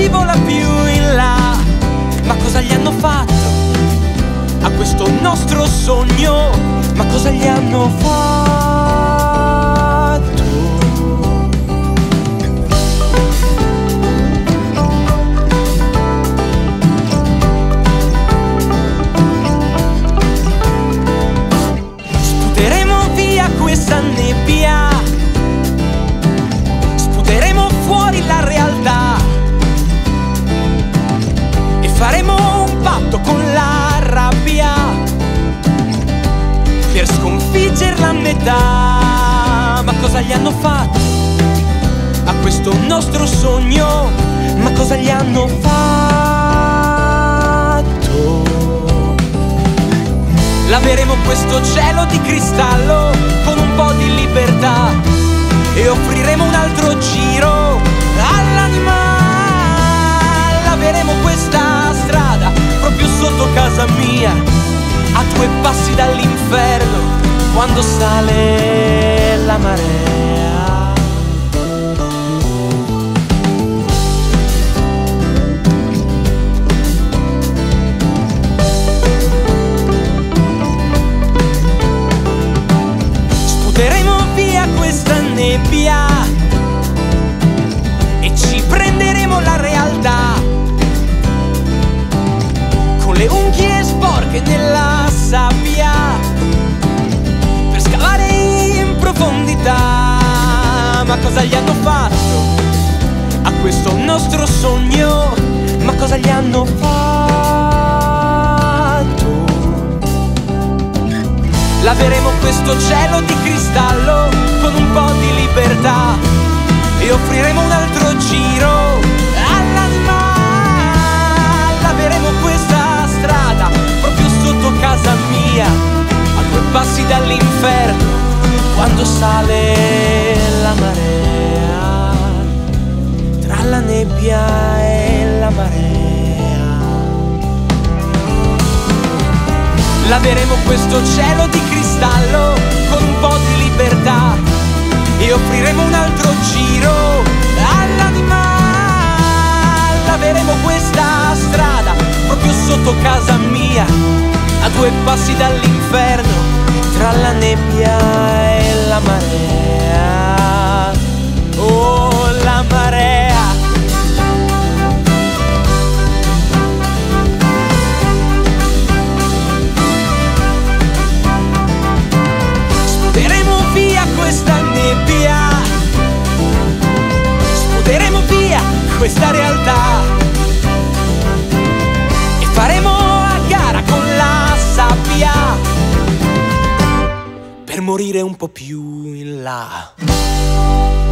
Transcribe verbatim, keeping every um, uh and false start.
scivola più in là. Ma cosa gli hanno fatto a questo nostro sogno? Ma cosa gli hanno fatto? Sputeremo via questa nebbia, sputeremo fuori la realtà e faremo un patto con la rabbia per sconfiggerla a metà. Ma cosa gli hanno fatto a questo nostro sogno? Ma cosa gli hanno fatto? Laveremo questo cielo di cristallo con un po' di libertà e offriremo un altro giro all'anima. Laveremo questa strada proprio sotto casa mia, a due passi dall'inferno, quando sale la marea. Sputeremo via questa nebbia e ci prenderemo la realtà con le unghie sporche nella sabbia per scavare in profondità. Ma cosa gli hanno fatto a questo nostro sogno? Ma cosa gli hanno fatto? Laveremo questo cielo di cristallo con un po' di libertà e offriremo un altro giro all'anima. Laveremo questa strada proprio sotto casa mia, a due passi dall'inferno, quando sale la marea, tra la nebbia e la marea. Laveremo questo cielo di cristallo con un po' di libertà e offriremo un altro giro all'anima. Laveremo questa strada proprio sotto casa mia, a due passi dall'inferno, tra la nebbia e la marea. Oh, la marea. Sputeremo via questa nebbia, sputeremo via questa realtà e faremo a gara con la sabbia per morire un po' più in là.